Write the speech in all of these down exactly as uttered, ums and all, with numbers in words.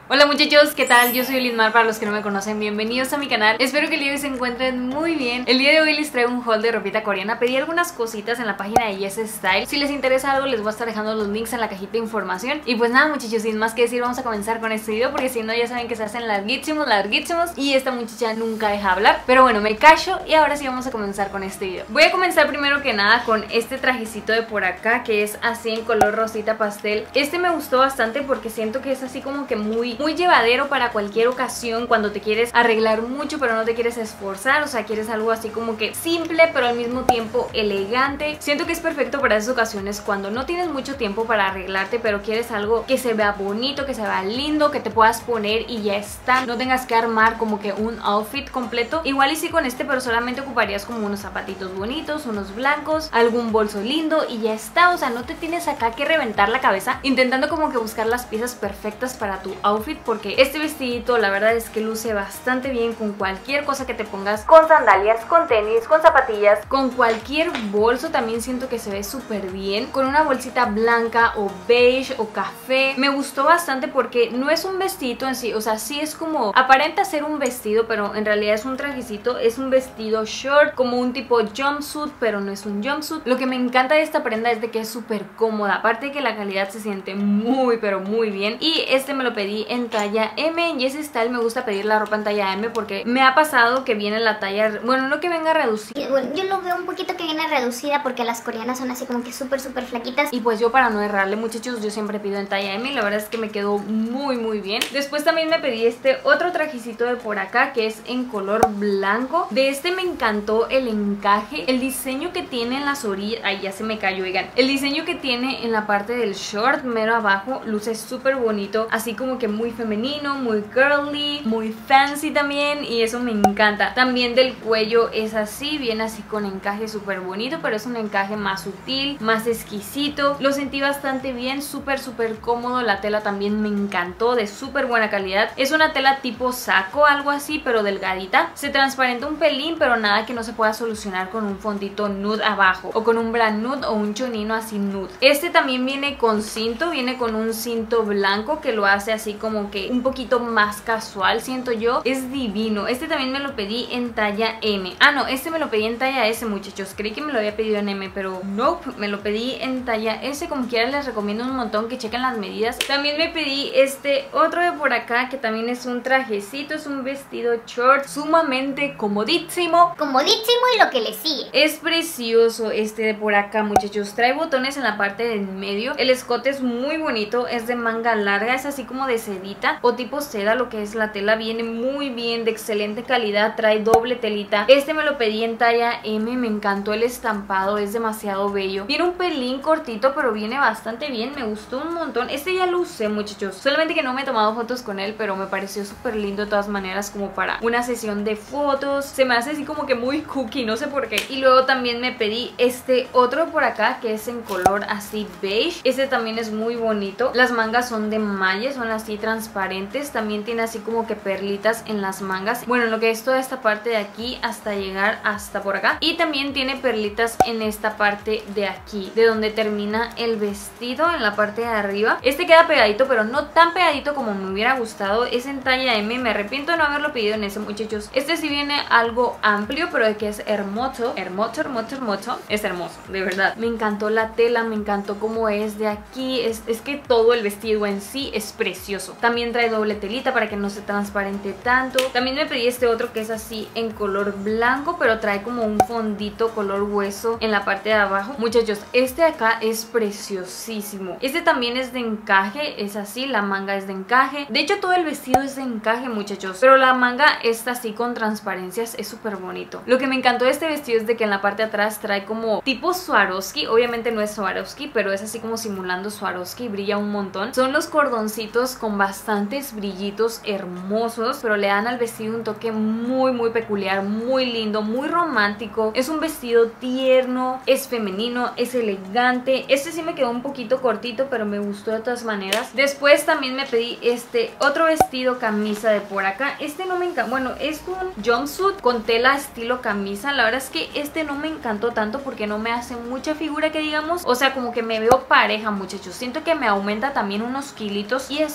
Hola muchachos, ¿qué tal? Yo soy Linmar, para los que no me conocen, bienvenidos a mi canal. Espero que el día de hoy se encuentren muy bien. El día de hoy les traigo un haul de ropita coreana. Pedí algunas cositas en la página de Yes Style. Si les interesa algo les voy a estar dejando los links en la cajita de información. Y pues nada muchachos, sin más que decir, vamos a comenzar con este video, porque si no ya saben que se hacen larguísimos, larguísimos y esta muchacha nunca deja hablar. Pero bueno, me callo y ahora sí vamos a comenzar con este video. Voy a comenzar primero que nada con este trajecito de por acá, que es así en color rosita pastel. Este me gustó bastante porque siento que es así como que muy, muy llevadero para cualquier ocasión, cuando te quieres arreglar mucho pero no te quieres esforzar, o sea, quieres algo así como que simple pero al mismo tiempo elegante. Siento que es perfecto para esas ocasiones cuando no tienes mucho tiempo para arreglarte, pero quieres algo que se vea bonito, que se vea lindo, que te puedas poner y ya está, no tengas que armar como que un outfit completo. Igual y sí con este, pero solamente ocuparías como unos zapatitos bonitos, unos blancos, algún bolso lindo y ya está. O sea, no te tienes acá que reventar la cabeza intentando como que buscar las piezas perfectas para tu outfit, porque este vestidito la verdad es que luce bastante bien con cualquier cosa que te pongas, con sandalias, con tenis, con zapatillas, con cualquier bolso. También siento que se ve súper bien con una bolsita blanca o beige o café. Me gustó bastante porque no es un vestidito en sí, o sea, sí es como, aparenta ser un vestido, pero en realidad es un trajecito, es un vestido short, como un tipo jumpsuit, pero no es un jumpsuit. Lo que me encanta de esta prenda es de que es súper cómoda, aparte de que la calidad se siente muy pero muy bien. Y este me lo pedí en talla M. En Yes Style me gusta pedir la ropa en talla M porque me ha pasado que viene la talla, bueno, no que venga reducida. Bueno, yo lo veo un poquito que viene reducida porque las coreanas son así como que súper súper flaquitas. Y pues yo, para no errarle muchachos, yo siempre pido en talla M y la verdad es que me quedó muy muy bien. Después también me pedí este otro trajecito de por acá que es en color blanco. De este me encantó el encaje, el diseño que tiene en las orillas. Ay, ya se me cayó, oigan. El diseño que tiene en la parte del short mero abajo luce súper bonito, así como que muy femenino, muy girly, muy fancy también, y eso me encanta. También del cuello es así, viene así con encaje súper bonito, pero es un encaje más sutil, más exquisito. Lo sentí bastante bien, súper súper cómodo. La tela también me encantó, de súper buena calidad. Es una tela tipo saco, algo así, pero delgadita. Se transparenta un pelín, pero nada que no se pueda solucionar con un fondito nude abajo, o con un bra nude o un chonino así nude. Este también viene con cinto, viene con un cinto blanco que lo hace así como que un poquito más casual, siento yo. Es divino. Este también me lo pedí en talla M. Ah, no, este me lo pedí en talla S, muchachos. Creí que me lo había pedido en M, pero nope, me lo pedí en talla S. Como quiera les recomiendo un montón que chequen las medidas. También me pedí este otro de por acá, que también es un trajecito, es un vestido short sumamente comodísimo. Comodísimo y lo que le sigue. Es precioso este de por acá, muchachos. Trae botones en la parte del medio. El escote es muy bonito, es de manga larga, es así como de sedita o tipo seda, lo que es la tela. Viene muy bien, de excelente calidad, trae doble telita. Este me lo pedí en talla M, me encantó el estampado, es demasiado bello. Viene un pelín cortito, pero viene bastante bien, me gustó un montón. Este ya lo usé, muchachos, solamente que no me he tomado fotos con él, pero me pareció súper lindo de todas maneras, como para una sesión de fotos. Se me hace así como que muy cookie, no sé por qué. Y luego también me pedí este otro por acá, que es en color así beige. Este también es muy bonito. Las mangas son de malla, son así transparentes. También tiene así como que perlitas en las mangas. Bueno, lo que es toda esta parte de aquí hasta llegar hasta por acá. Y también tiene perlitas en esta parte de aquí, de donde termina el vestido, en la parte de arriba. Este queda pegadito, pero no tan pegadito como me hubiera gustado. Es en talla M, me arrepiento de no haberlo pedido en ese, muchachos. Este sí viene algo amplio, pero de que es hermoso, hermoso, hermoso, hermoso. Es hermoso, de verdad. Me encantó la tela, me encantó cómo es de aquí. Es, es que todo el vestido en sí es precioso. También trae doble telita para que no se transparente tanto. También me pedí este otro que es así en color blanco, pero trae como un fondito color hueso en la parte de abajo. Muchachos, este de acá es preciosísimo. Este también es de encaje, es así, la manga es de encaje. De hecho, todo el vestido es de encaje, muchachos, pero la manga está así con transparencias, es súper bonito. Lo que me encantó de este vestido es de que en la parte de atrás trae como tipo Swarovski. Obviamente no es Swarovski, pero es así como simulando Swarovski, brilla un montón. Son los cordoncitos con bastantes brillitos hermosos, pero le dan al vestido un toque muy muy peculiar, muy lindo, muy romántico. Es un vestido tierno, es femenino, es elegante. Este sí me quedó un poquito cortito, pero me gustó de todas maneras. Después también me pedí este otro vestido camisa de por acá. Este no me encanta, bueno, es un jumpsuit con tela estilo camisa. La verdad es que este no me encantó tanto porque no me hace mucha figura, que digamos. O sea, como que me veo pareja, muchachos. Siento que me aumenta también unos kilitos y eso como que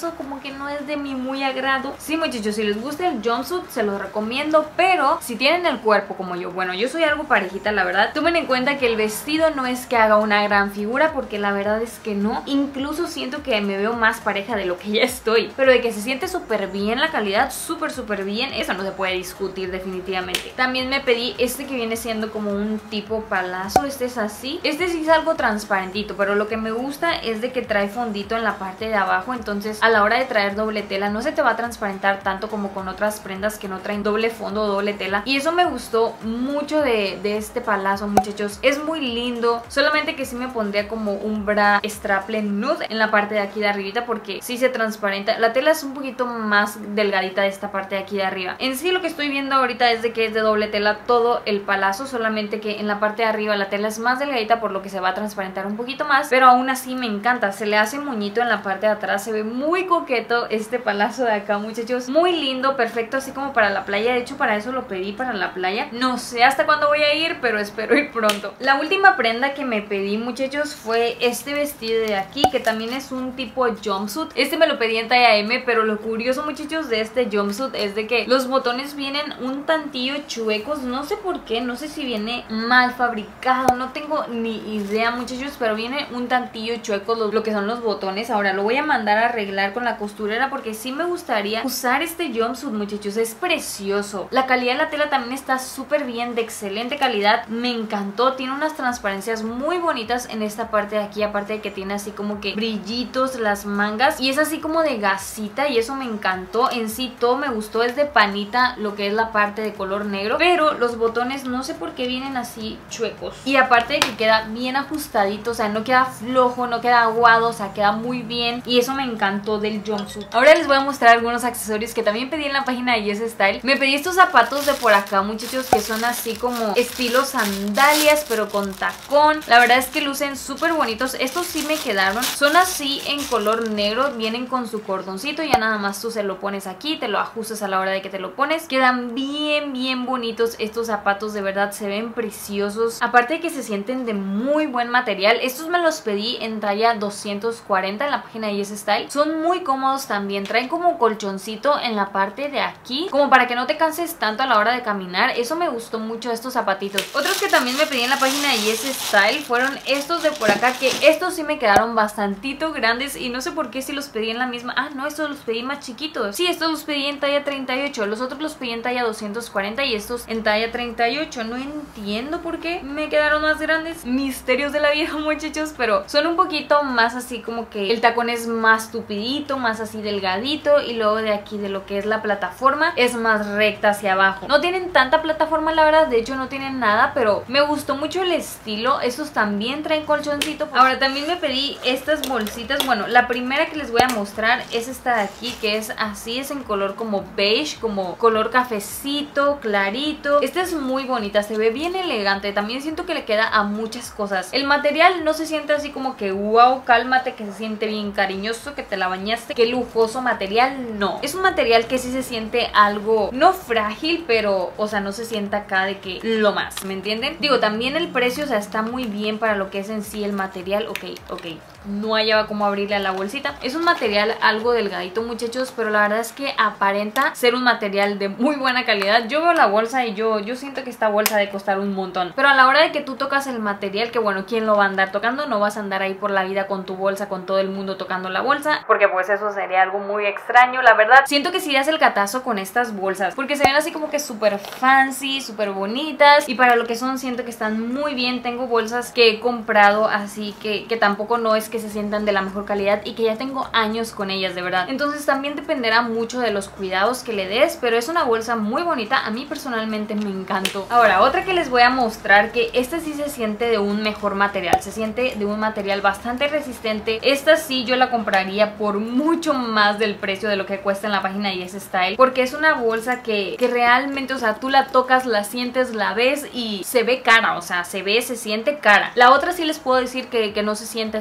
que no es de mi muy agrado. Sí, muchachos, si les gusta el jumpsuit se los recomiendo, pero si tienen el cuerpo como yo, bueno, yo soy algo parejita, la verdad, tomen en cuenta que el vestido no es que haga una gran figura, porque la verdad es que no. Incluso siento que me veo más pareja de lo que ya estoy, pero de que se siente súper bien la calidad, súper súper bien, eso no se puede discutir definitivamente. También me pedí este que viene siendo como un tipo palazo. Este es así, este sí es algo transparentito, pero lo que me gusta es de que trae fondito en la parte de abajo, entonces a la hora de traer doble tela no se te va a transparentar tanto como con otras prendas que no traen doble fondo o doble tela, y eso me gustó mucho de, de este palazo, muchachos. Es muy lindo, solamente que sí me pondría como un bra straple nude en la parte de aquí de arribita, porque sí se transparenta. La tela es un poquito más delgadita de esta parte de aquí de arriba. En sí lo que estoy viendo ahorita es de que es de doble tela todo el palazo, solamente que en la parte de arriba la tela es más delgadita, por lo que se va a transparentar un poquito más, pero aún así me encanta. Se le hace moñito en la parte de atrás, se ve muy coqueto este palazo de acá, muchachos. Muy lindo, perfecto así como para la playa. De hecho, para eso lo pedí, para la playa. No sé hasta cuándo voy a ir, pero espero ir pronto. La última prenda que me pedí, muchachos, fue este vestido de aquí, que también es un tipo jumpsuit. Este me lo pedí en talla eme, pero lo curioso, muchachos, de este jumpsuit es de que los botones vienen un tantillo chuecos. No sé por qué, no sé si viene mal fabricado, no tengo ni idea, muchachos, pero viene un tantillo chuecos lo, lo que son los botones. Ahora lo voy a mandar a arreglar con la costurera, porque sí me gustaría usar este jumpsuit, muchachos. Es precioso. La calidad de la tela también está súper bien, de excelente calidad. Me encantó, tiene unas transparencias muy bonitas en esta parte de aquí, aparte de que tiene así como que brillitos las mangas, y es así como de gasita, y eso me encantó. En sí todo me gustó, es de panita lo que es la parte de color negro, pero los botones no sé por qué vienen así chuecos, y aparte de que queda bien ajustadito, o sea, no queda flojo, no queda aguado, o sea, queda muy bien, y eso me encantó del jumpsuit. Ahora les voy a mostrar algunos accesorios que también pedí en la página de Yes Style. Me pedí estos zapatos de por acá, muchachos, que son así como estilo sandalias, pero con tacón. La verdad es que lucen súper bonitos. Estos sí me quedaron, son así en color negro, vienen con su cordoncito, ya nada más tú se lo pones aquí, te lo ajustas a la hora de que te lo pones. Quedan bien bien bonitos estos zapatos, de verdad se ven preciosos, aparte de que se sienten de muy buen material. Estos me los pedí en talla doscientos cuarenta en la página de Yes Style. Son muy cómodos también, traen como colchoncito en la parte de aquí, como para que no te canses tanto a la hora de caminar. Eso me gustó mucho estos zapatitos. Otros que también me pedí en la página de Yes Style fueron estos de por acá, que estos sí me quedaron bastantito grandes, y no sé por qué si los pedí en la misma. Ah, no, estos los pedí más chiquitos. Sí, estos los pedí en talla treinta y ocho, los otros los pedí en talla doscientos cuarenta y estos en talla treinta y ocho. No entiendo por qué me quedaron más grandes. Misterios de la vida, muchachos, pero son un poquito más así como que el tacón es más tupidito, más así delgadito, y luego de aquí de lo que es la plataforma es más recta hacia abajo. No tienen tanta plataforma, la verdad, de hecho no tienen nada, pero me gustó mucho el estilo. Estos también traen colchoncito. Ahora también me pedí estas bolsitas. Bueno, la primera que les voy a mostrar es esta de aquí, que es así, es en color como beige, como color cafecito, clarito. Esta es muy bonita, se ve bien elegante. También siento que le queda a muchas cosas. El material no se siente así como que wow, cálmate, que se siente bien cariñoso, que te la bañaste, qué lujoso material. No, es un material que sí se siente algo, no frágil, pero, o sea, no se sienta acá de que lo más, ¿me entienden? Digo, también el precio, o sea, está muy bien para lo que es en sí el material. Ok, ok, no hallaba cómo abrirle a la bolsita. Es un material algo delgadito, muchachos, pero la verdad es que aparenta ser un material de muy buena calidad. Yo veo la bolsa y yo, yo siento que esta bolsa debe costar un montón, pero a la hora de que tú tocas el material, que bueno, ¿quién lo va a andar tocando? No vas a andar ahí por la vida con tu bolsa, con todo el mundo tocando la bolsa, porque pues eso sería algo muy extraño, la verdad. Siento que si das el catazo con estas bolsas, porque se ven así como que súper fancy, súper bonitas, y para lo que son siento que están muy bien. Tengo bolsas que he comprado así que, que tampoco no es que se sientan de la mejor calidad, y que ya tengo años con ellas, de verdad. Entonces también dependerá mucho de los cuidados que le des, pero es una bolsa muy bonita. A mí personalmente me encantó. Ahora, otra que les voy a mostrar, que esta sí se siente de un mejor material, se siente de un material bastante resistente. Esta sí yo la compraría por mucho más del precio de lo que cuesta en la página de Yes Style, porque es una bolsa que, que realmente, o sea, tú la tocas, la sientes, la ves y se ve cara, o sea, se ve, se siente cara. La otra sí les puedo decir que, que no se siente así como que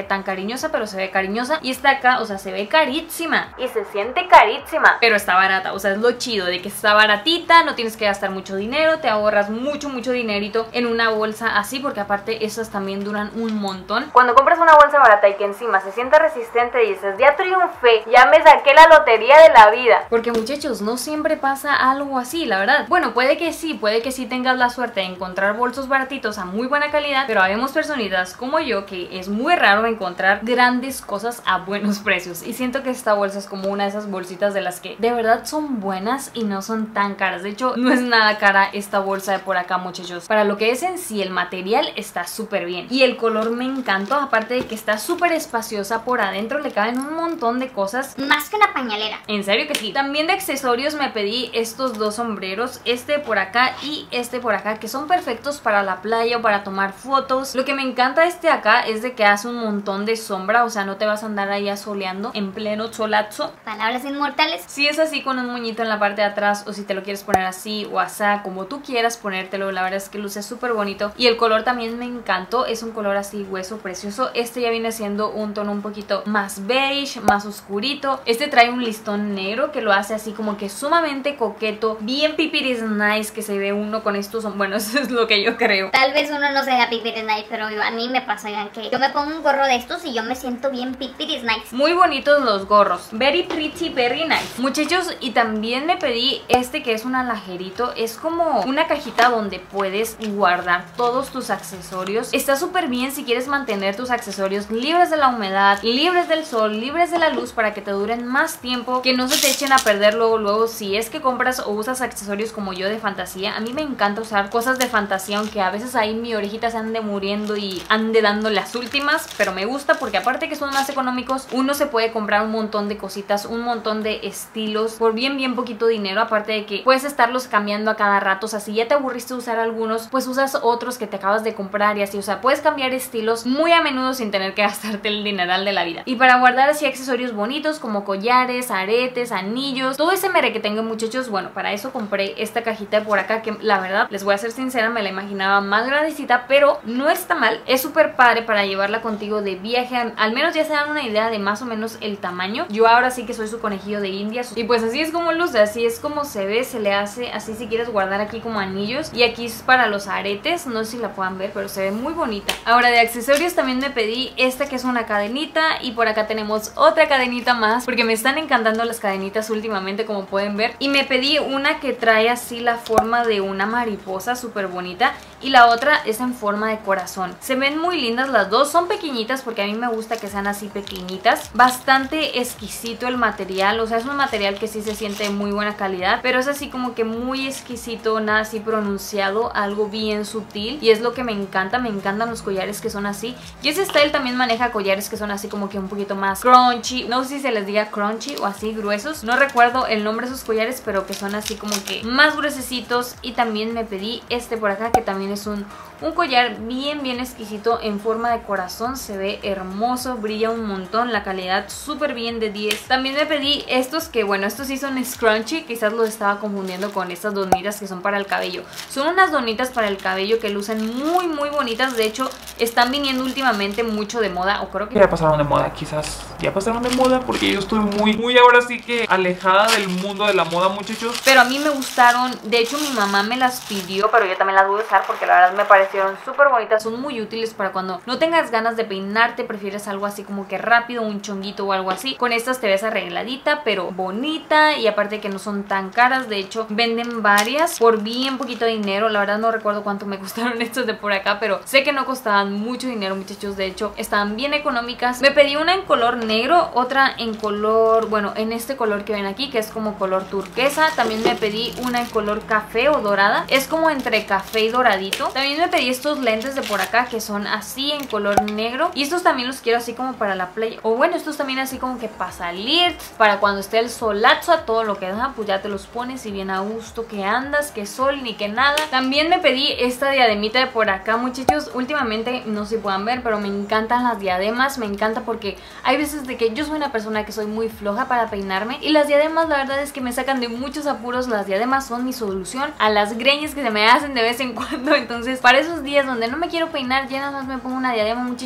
tan cariñosa, pero se ve cariñosa. Y esta acá, o sea, se ve carísima y se siente carísima, pero está barata. O sea, es lo chido de que está baratita, no tienes que gastar mucho dinero, te ahorras mucho, mucho dinerito en una bolsa así, porque aparte esas también duran un montón. Cuando compras una bolsa barata y que encima se sienta resistente, dices, ya triunfé, ya me saqué la lotería de la vida. Porque muchachos, no siempre pasa algo así, la verdad. Bueno, puede que sí, puede que sí tengas la suerte de encontrar bolsos baratitos a muy buena calidad, pero habemos personitas como yo que es muy raro encontrar grandes cosas a buenos precios. Y siento que esta bolsa es como una de esas bolsitas de las que de verdad son buenas y no son tan caras. De hecho, no es nada cara esta bolsa de por acá, muchachos. Para lo que es en sí, el material está súper bien. Y el color me encantó, aparte de que está súper espaciosa por adentro, le caben un montón de cosas. Más que una pañalera. En serio que sí. También de accesorios me pedí estos dos sombreros, este por acá y este por acá, que son perfectos para la playa o para tomar fotos. Lo que me encanta de este acá es de que hace un montón de sombra, o sea, no te vas a andar ahí asoleando en pleno solazo. Palabras inmortales. Si es así con un moñito en la parte de atrás, o si te lo quieres poner así o asá, como tú quieras ponértelo, la verdad es que luce súper bonito. Y el color también me encantó, es un color así hueso precioso. Este ya viene siendo un tono un poquito más beige, más oscurito. Este trae un listón negro que lo hace así como que sumamente coqueto, bien pipiris nice, que se ve uno con estos, bueno, eso es lo que yo creo. Tal vez uno no sea pipiris nice, pero a mí me pasa, oigan, que yo me pongo un gorro de estos y yo me siento bien pipiris nice. Muy bonitos los gorros, very pretty, very nice, muchachos. Y también me pedí este que es un alajerito, es como una cajita donde puedes guardar todos tus accesorios. Está súper bien si quieres mantener tus accesorios libres de la humedad, libres del sol, libres de la luz, para que te duren más tiempo, que no se te echen a perder luego, luego si es que compras o usas accesorios como yo de fantasía. A mí me encanta usar cosas de fantasía, aunque a veces ahí mi orejita se ande muriendo y ande dando las últimas, pero me gusta porque aparte que son más económicos, uno se puede comprar un montón de cositas, un montón de estilos por bien bien poquito dinero, aparte de que puedes estarlos cambiando a cada rato. O sea, si ya te aburriste de usar algunos, pues usas otros que te acabas de comprar y así. O sea, puedes cambiar estilos muy a menudo sin tener que gastarte el dineral de la vida. Y para guardar así accesorios bonitos como collares, aretes, anillos, todo ese mere que tengo, muchachos, bueno, para eso compré esta cajita de por acá, que la verdad, les voy a ser sincera, me la imaginaba más grandecita, pero no está mal. Es súper padre para llevarla contigo de viaje, al menos ya se dan una idea de más o menos el tamaño. Yo ahora sí que soy su conejillo de indias y pues así es como luce, así es como se ve, se le hace así si quieres guardar aquí como anillos. Y aquí es para los aretes, no sé si la puedan ver, pero se ve muy bonita. Ahora de accesorios también me pedí esta que es una cadenita, y por acá tenemos otra cadenita más, porque me están encantando las cadenitas últimamente, como pueden ver. Y me pedí una que trae así la forma de una mariposa, súper bonita, y la otra es en forma de corazón. Se ven muy lindas las dos, son pequeñitas porque a mí me gusta que sean así pequeñitas. Bastante exquisito el material, o sea, es un material que sí se siente de muy buena calidad, pero es así como que muy exquisito, nada así pronunciado, algo bien sutil, y es lo que me encanta. Me encantan los collares que son así, y ese style también maneja collares que son así como que un poquito más crunchy, no sé si se les diga crunchy o así gruesos, no recuerdo el nombre de esos collares, pero que son así como que más gruesecitos. Y también me pedí este por acá, que también es un, un collar bien bien exquisito en forma de corazón, se ve hermoso, brilla un montón, la calidad súper bien, de diez. También me pedí estos que, bueno, estos sí son scrunchy, quizás los estaba confundiendo con estas donitas que son para el cabello. Son unas donitas para el cabello que lucen muy muy bonitas, de hecho están viniendo últimamente mucho de moda, o creo que ya pasaron de moda, quizás ya pasaron de moda, porque yo estoy muy, muy ahora sí que alejada del mundo de la moda, muchachos. Pero a mí me gustaron, de hecho mi mamá me las pidió, pero yo también las voy a usar porque la verdad me parecieron súper bonitas. Son muy útiles para cuando no tengas ganas de peinarte, prefieres algo así como que rápido, un chonguito o algo así. Con estas te ves arregladita, pero bonita, y aparte que no son tan caras. De hecho venden varias por bien poquito dinero, la verdad no recuerdo cuánto me costaron estos de por acá, pero sé que no costaban mucho dinero, muchachos. De hecho estaban bien económicas. Me pedí una en color negro, otra en color, bueno, en este color que ven aquí, que es como color turquesa. También me pedí una en color café o dorada, es como entre café y doradito. También me pedí estos lentes de por acá que son así en color negro, y estos también los quiero así como para la playa, o bueno, estos también así como que para salir, para cuando esté el solazo a todo lo que da, pues ya te los pones y bien a gusto que andas, que sol ni que nada. También me pedí esta diademita de por acá, muchachos. Últimamente, no sé si puedan ver, pero me encantan las diademas, me encanta porque hay veces de que yo soy una persona que soy muy floja para peinarme, y las diademas la verdad es que me sacan de muchos apuros. Las diademas son mi solución a las greñas que se me hacen de vez en cuando. Entonces para esos días donde no me quiero peinar, ya nada más me pongo una diadema, muchachos, y a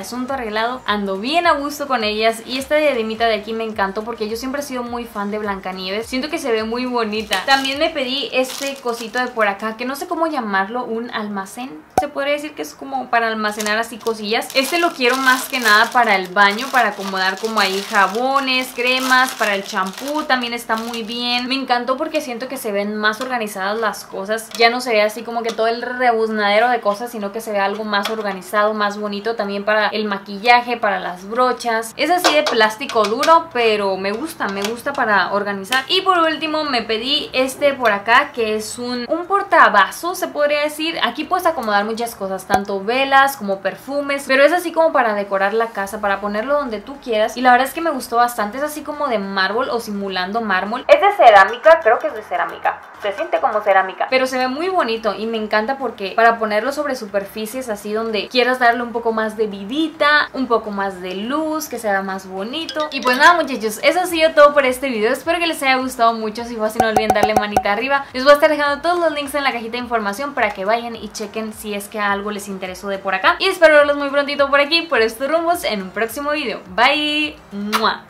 asunto arreglado, ando bien a gusto con ellas. Y esta diademita de aquí me encantó porque yo siempre he sido muy fan de Blancanieves. Siento que se ve muy bonita. También me pedí este cosito de por acá, que no sé cómo llamarlo, un almacén. Se podría decir que es como para almacenar así cosillas. Este lo quiero más que nada para el baño, para acomodar como ahí jabones, cremas, para el champú también está muy bien. Me encantó porque siento que se ven más organizadas las cosas. Ya no se ve así como que todo el rebuznadero de cosas, sino que se ve algo más organizado, más bonito. También para el maquillaje, para las brochas. Es así de plástico duro, pero me gusta, me gusta para organizar. Y por último me pedí este por acá, que es un, un portavasos, se podría decir. Aquí puedes acomodar muchas cosas, tanto velas como perfumes, pero es así como para decorar la casa, para ponerlo donde tú quieras. Y la verdad es que me gustó bastante. Es así como de mármol o simulando mármol. Es de cerámica, creo que es de cerámica. Se siente como cerámica, pero se ve muy bonito y me encanta porque para ponerlo sobre superficies así donde quieras darle un poco más de vidita, un poco más de luz, que sea más bonito. Y pues nada, muchachos, eso ha sido todo por este video. Espero que les haya gustado mucho. Si fue así, no olviden darle manita arriba. Les voy a estar dejando todos los links en la cajita de información para que vayan y chequen si es que algo les interesó de por acá. Y espero verlos muy prontito por aquí, por estos rumbos, en un próximo video. Bye. ¡Mua!